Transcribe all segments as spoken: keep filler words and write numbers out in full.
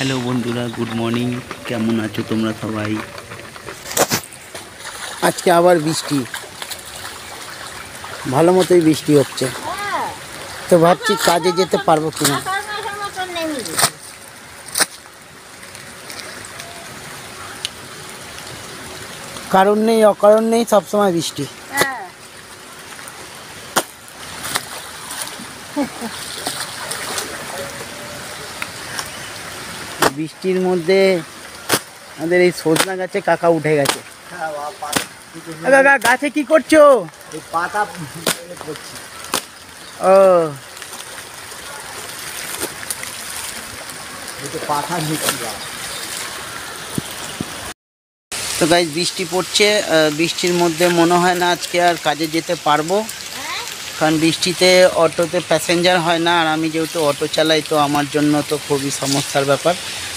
Hello बंधुरा good morning केमन आछो तोमरा सबाई। आज के आबार बिस्टी भालो मतोई बिस्टी होच्छे तो भाबछि काजे जेते पारबो किना। कारण नेই अकारण नेই सब समय बिस्टी। বৃষ্টির মধ্যে আমাদের এই সজনা গাছে কাকা উঠে গেছে। কাকা গাছে কি করছো? পাতা করছি। ও পাতা নিচ্ছি। তো গাইস বৃষ্টি পড়ছে, বৃষ্টির মধ্যে মনে হয় না আজকে আর কাজে যেতে পারবো, কারণ বৃষ্টিতে অটোতে প্যাসেঞ্জার হয় না, আর আমি যেহেতু অটো চালাই তো আমার জন্য তো খুবই সমস্যার ব্যাপার।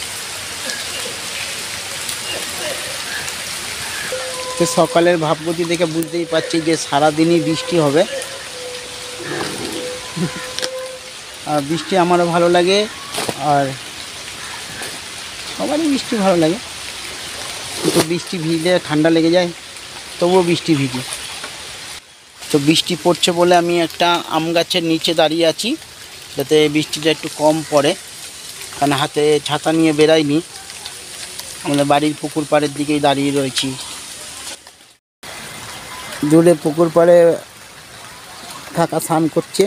তো সকালের ভাবগতি দেখে বুঝতেই পারছি যে সারাদিনই বৃষ্টি হবে। আর বৃষ্টি আমারও ভালো লাগে, আর সবারই বৃষ্টি ভালো লাগে, কিন্তু বৃষ্টি ভিজলে ঠান্ডা লেগে যায়, তবুও বৃষ্টি ভিজি। তো বৃষ্টি পড়ছে বলে আমি একটা আম গাছের নিচে দাঁড়িয়ে আছি, যাতে বৃষ্টিটা একটু কম পড়ে, কারণ হাতে ছাতা নিয়ে বেরাইনি, আমাদের বাড়ির পুকুর পাড়ের দিকেই দাঁড়িয়ে রয়েছি। দূরে পুকুর পাড়ে থাকা স্নান করছে,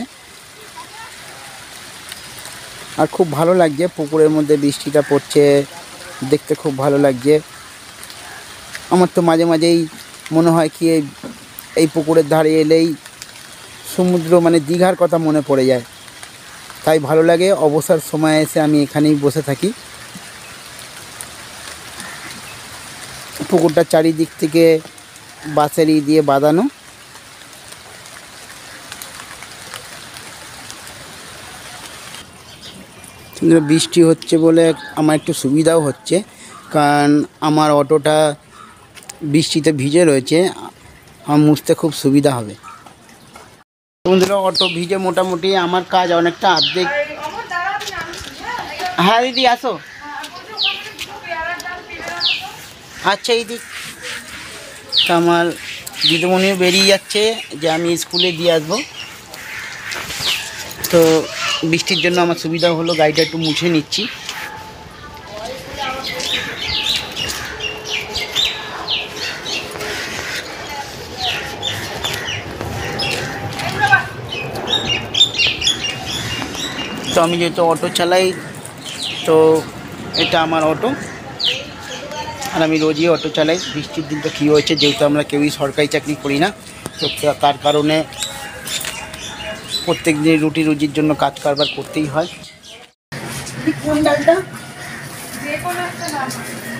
আর খুব ভালো লাগছে। পুকুরের মধ্যে বৃষ্টিটা পড়ছে দেখতে খুব ভালো লাগছে। আমার তো মাঝে মাঝেই মনে হয় কি এই পুকুরের ধারে এলেই সমুদ্র মানে দীঘার কথা মনে পড়ে যায়, তাই ভালো লাগে। অবসর সময় এসে আমি এখানেই বসে থাকি। পুকুরটা চারিদিক থেকে বাঁশেরি দিয়ে বাঁধানো। বৃষ্টি হচ্ছে বলে আমার একটু সুবিধাও হচ্ছে, কারণ আমার অটোটা বৃষ্টিতে ভিজে রয়েছে, আমার মুছতে খুব সুবিধা হবে। বন্ধুরা অটো ভিজে মোটামুটি আমার কাজ অনেকটা অর্ধেক। হ্যাঁ দিদি আসো। আচ্ছা এই দিক আমার দিদিমণিও বেরিয়ে যাচ্ছে যে আমি স্কুলে দিয়ে আসবো। তো বৃষ্টির জন্য আমার সুবিধা হলো, গাড়িটা একটু মুছে নিচ্ছি। তো আমি যেহেতু অটো চালাই, তো এটা আমার অটো, আর আমি রোজই অটো চালাই। বৃষ্টির দিনটা কী হয়েছে, যেহেতু আমরা কেউই সরকারি চাকরি করি না, তো তার কারণে প্রত্যেক দিন রুটি রুজির জন্য কাজ কারবার করতেই হয়। কোন ডালটা? যে কোনো একটা ডাল।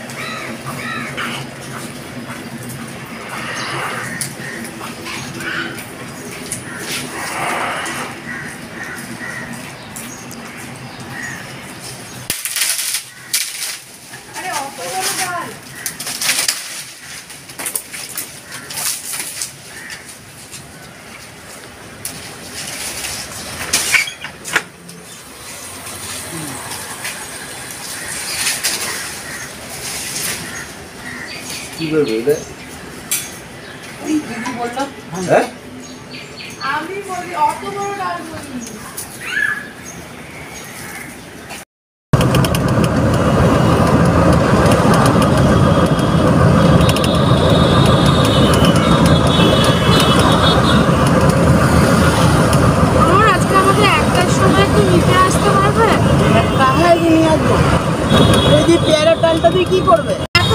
আরে অত বড় ডাল। কি বলবো এটা? ওই দিদি বললাম, হ্যাঁ আমি বলি অত বড় ডাল বলি। আজকে আমাদের একটার সময় একটু নিতে আসতে পারবে? তাহলে নিয়ে আসবো। ওই যে পেয়ারা ডালটা দিয়ে কি করবে?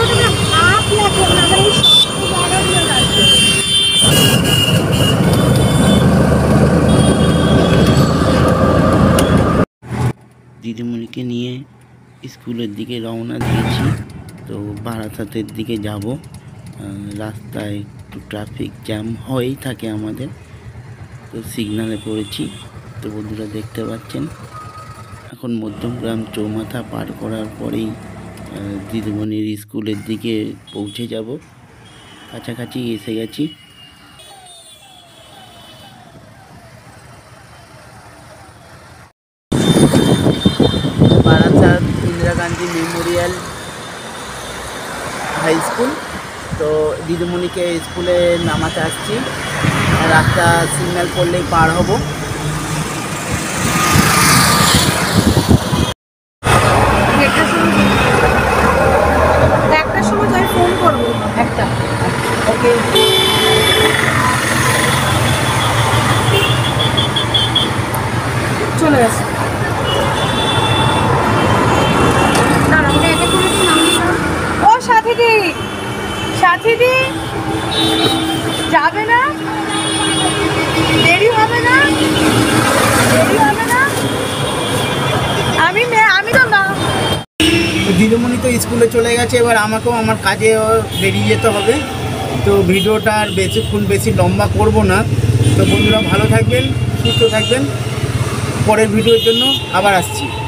দিদিমণিকে নিয়ে স্কুলের দিকে রওনা দিয়েছি। তো বারাসাতের দিকে যাব। রাস্তায় একটু ট্রাফিক জ্যাম হয়েই থাকে আমাদের, তো সিগনালে পড়েছি। তো বন্ধুরা দেখতে পাচ্ছেন এখন মধ্যমগ্রাম চৌমাথা পার করার পরেই দিদিমণির স্কুলের দিকে পৌঁছে যাব। কাছাকাছি এসে গেছি। Barasat Indira Gandhi Netaji memorial high school. তো দিদিমণিকে স্কুলে নামাতে আসছি, রাস্তা সিগন্যাল করলেই পার হব। একটার সময় আমি ফোন করবো। একটা ওকে। চলে গেছে। ও সাথীদি, সাথীদি যাবে না? দেরি হবে না? দেরি হবে না? আমি মেয়ে, আমি তো না। দিদিমণি তো স্কুলে চলে গেছে, এবার আমাকেও আমার কাজে বেরিয়ে যেতে হবে। তো ভিডিওটা আর বেশিক্ষণ বেশি লম্বা করব না। তো বন্ধুরা ভালো থাকবেন, সুস্থ থাকবেন, পরের ভিডিওর জন্য আবার আসছি।